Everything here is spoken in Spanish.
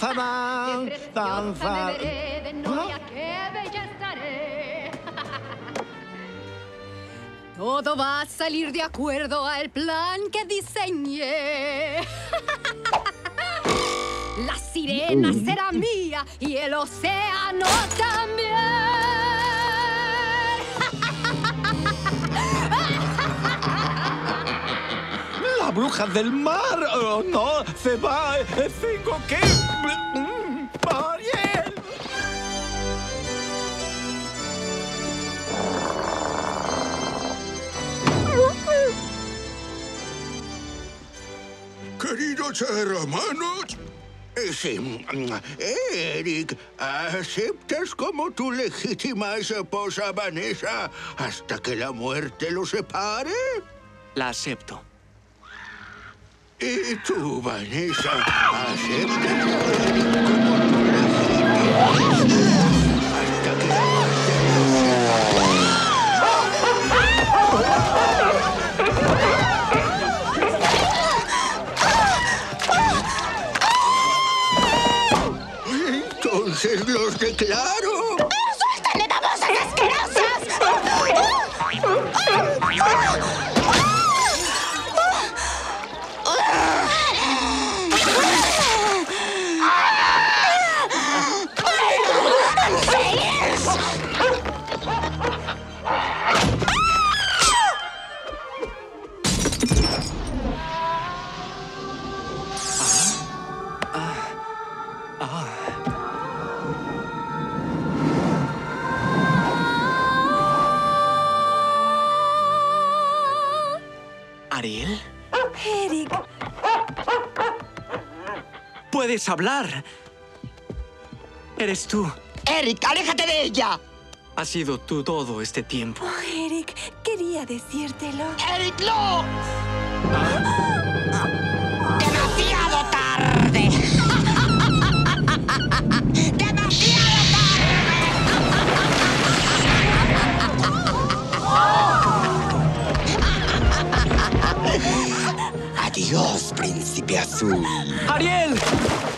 Zanzarán, zanzarán. De novia, qué bella estaré. Todo va a salir de acuerdo al plan que diseñé. La sirena será mía y el océano también. La bruja del mar. Oh, no, se va. Tengo que... Ariel. Queridos hermanos, sí, Eric, ¿aceptas como tu legítima esposa Vanessa hasta que la muerte los separe? La acepto. ¿Y tú, Vanessa, aceptas a Eric como tu legítima hasta que la muerte los separe? Entonces los declaro. ¡Suéltale, babosas asquerosas! ¿Ariel? Eric. ¡Puedes hablar! Eres tú. ¡Eric, aléjate de ella! Has sido tú todo este tiempo. Oh, Eric, quería decírtelo. ¡Eric, no! ¡Demasiado tarde! ¡Demasiado tarde! ¡Adiós, príncipe azul! ¡Ariel!